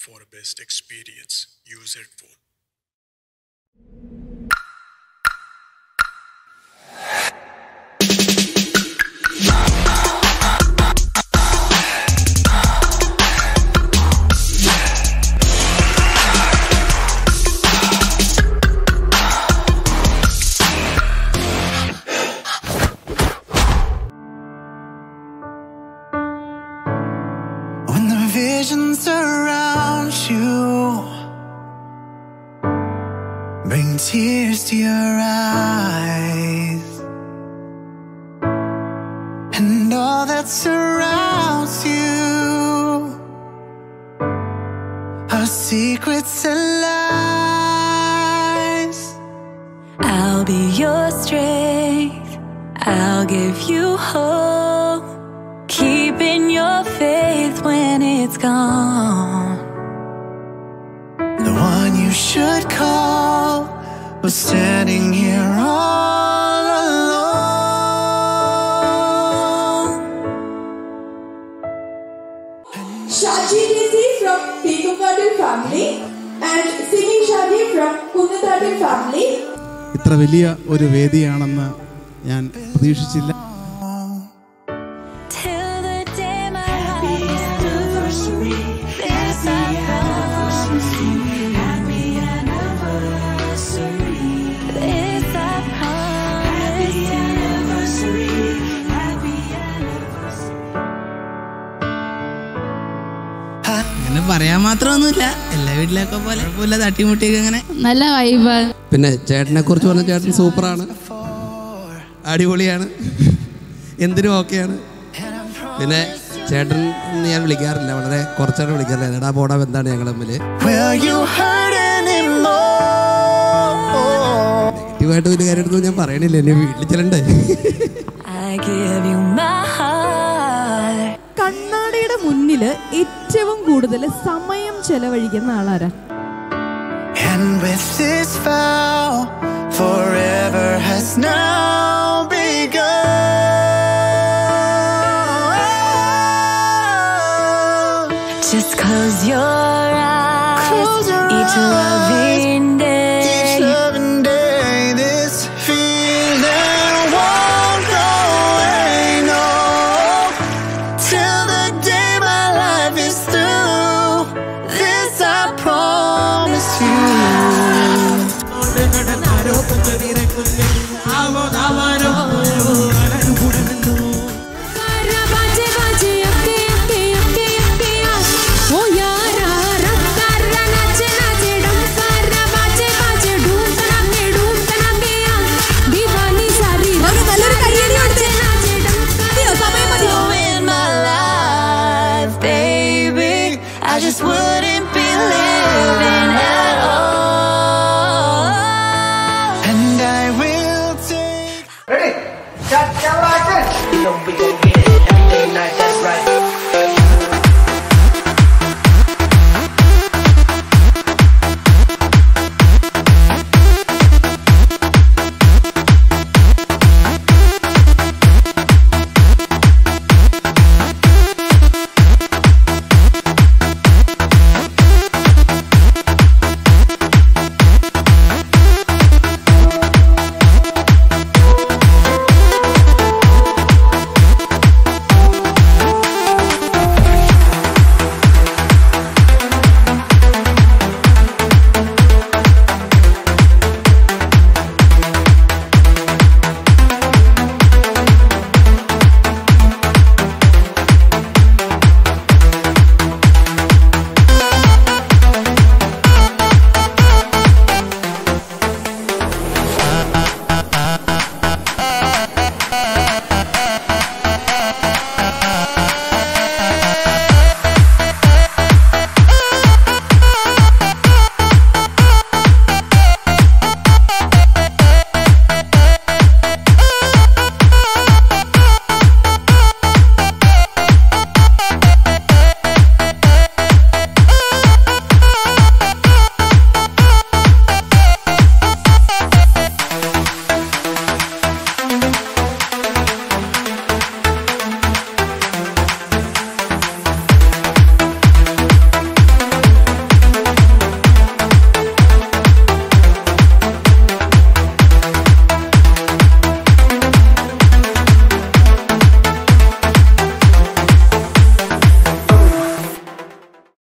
for best experience. Use headphone. When the visions surround you bring tears to your eyes, and all that surrounds you are secrets and lies. I'll be your strength, I'll give you hope, keeping your faith when it's gone. The one you should call was standing here all alone. Shaji Desi from Tikukadu family and singing Shaji from Kunatadu family. ഇത്ര വലിയ ഒരു വേദിയാണെന്ന് ഞാൻ പ്രതീക്ഷിച്ചില്ല. അങ്ങനെ പറയാൻ മാത്രമൊന്നുമില്ല, എല്ലാ വീട്ടിലൊക്കെ പോലെ കുഴപ്പമില്ല, തട്ടിമുട്ടിയൊക്കെ അങ്ങനെ നല്ല വൈബ്. പിന്നെ ചേട്ടനെ കുറിച്ച് പറഞ്ഞ ചേട്ടൻ സൂപ്പറാണ്, അടിപൊളിയാണ്, എന്തിനും ഓക്കെയാണ്. പിന്നെ ചേട്ടൻ ഞാൻ വിളിക്കാറില്ല, വളരെ കുറച്ചാണ് വിളിക്കാറില്ല. എടാ പോടാ എന്താണ് ഞങ്ങൾ തമ്മിൽ. നെഗറ്റീവായിട്ട് ഒരു കാര്യം എടുത്തു ഞാൻ പറയണില്ല, എന്നെ വീട്ടിൽ ചെല്ലണ്ടേ. കണ്ണാടിയുടെ മുന്നിൽ ഏറ്റവും കൂടുതൽ സമയം ചെലവഴിക്കുന്ന ആളാരാ? And with this vow, forever has now begun. Just close your eyes, each loving day, this feeling won't go away, no, till the day my life is through. This I promise you. I just wouldn't be living at all. And I will take. Ready? Cut camera action.